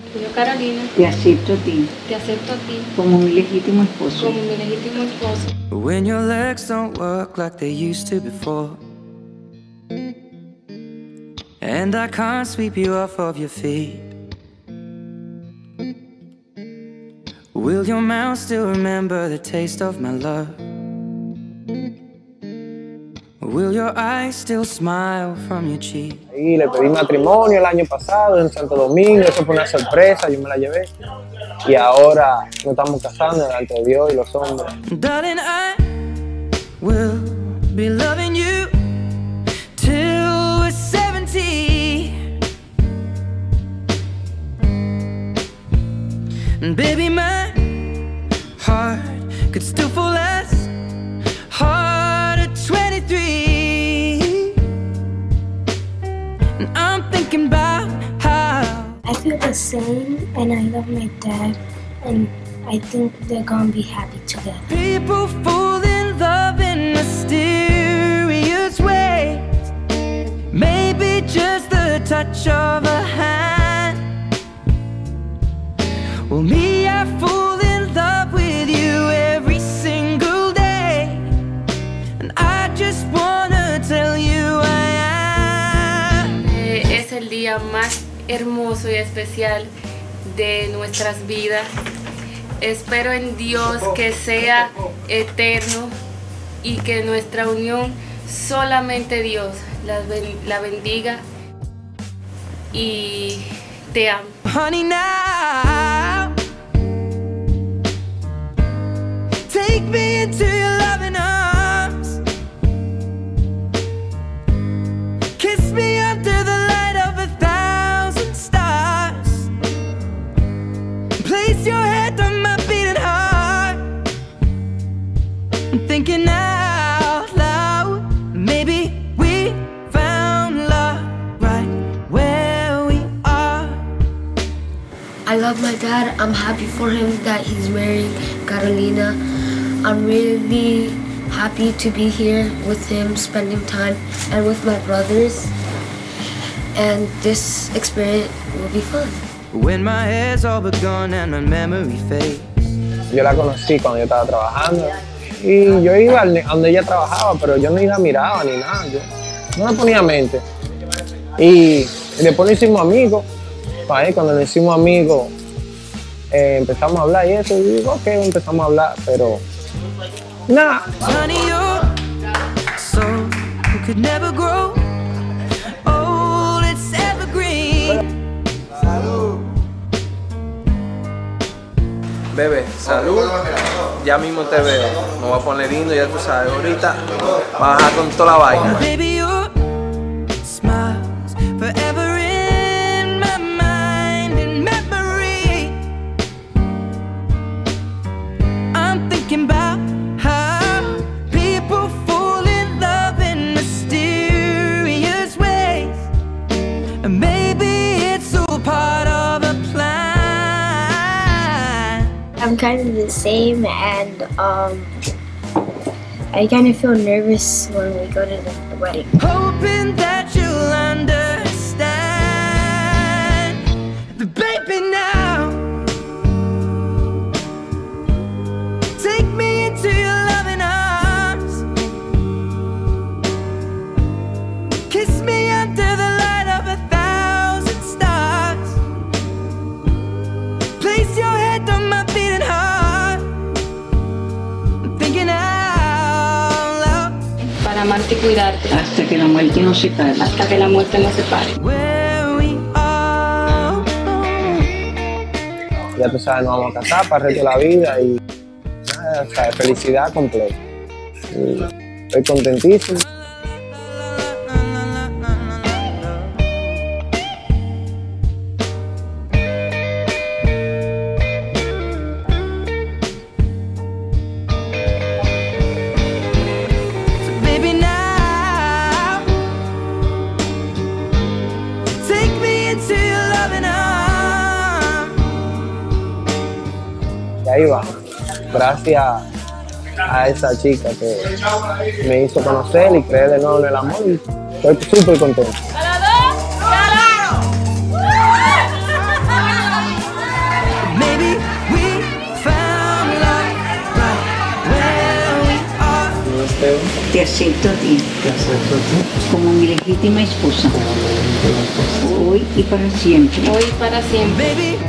Yo, Carolina, te acepto a ti te acepto a ti como mi legítimo esposo. como mi legítimo esposo. When your legs don't work like they used to before, and I can't sweep you off of your feet, will your mouth still remember the taste of my love? Will your eyes still smile from your cheek? Y le pedí matrimonio el año pasado en Santo Domingo, eso fue una sorpresa, yo me la llevé. Y ahora nos estamos casando delante de Dios y los hombres. Darling, I will be loving you till we're 70. And baby, my heart could still fall as hard at 23. And I'm thinking about how I feel the same, and I love my dad, and I think they're gonna be happy together. people fall in love in mysterious ways. Maybe just the touch of a hand. Well, me, I fall in love with you every single day, and I just wanna tell you I am. Es el día más hermoso y especial de nuestras vidas. Espero en Dios que sea eterno y que nuestra unión solamente Dios la bendiga, y te amo. Honey, now take me into your loving arms. Kiss me under the light of 1,000 stars. Place your head on my beating heart. I'm thinking out loud, maybe we found love right where we are. I love my dad. I'm happy for him that he's marrying Carolina. I'm really happy to be here with him, spending time, and with my brothers. And this experience will be fun. When my hair's all but gone and my memory fades. Yo la conocí cuando yo estaba trabajando y yo iba a donde ella trabajaba, pero yo no la miraba ni nada, yo no le ponía mente. Y después nos hicimos amigos, ahí cuando nos hicimos amigos empezamos a hablar y eso, y digo, ok, empezamos a hablar, pero nada. Honey, your soul could never grow old, it's evergreen. Bebé, salud. Ya mismo te veo. Me voy a poner lindo, ya tú sabes. Ahorita baja con toda la vaina. Baby, your smile's forever in my mind and memory. I'm thinking about how people fall in love in mysterious ways, and maybe it's all part of a plan. I'm kind of the same, and I kind of feel nervous when we go to the wedding. Hoping that you'll understand. But baby, now take me into your loving arms. Kiss me under the light of 1,000 stars. Place your head on my beating heart. I'm thinking out loud. Para amarte y cuidarte Hasta que la muerte nos separe. hasta que la muerte nos separe. Where we are. Ya tú sabes, nos vamos a casar para el resto de la vida y nada, o sea, felicidad completa. Y estoy contentísimo. Baby, now take me into your loving arms. Y ahí vamos. Gracias a esa chica que me hizo conocer y creer de nuevo en el amor. Y estoy súper contento. ¡A las dos! ¡Claro! Esteban, Te acepto a ti te acepto a ti como mi legítima esposa, como mi legítima esposa. hoy y para siempre. hoy y para siempre. Baby,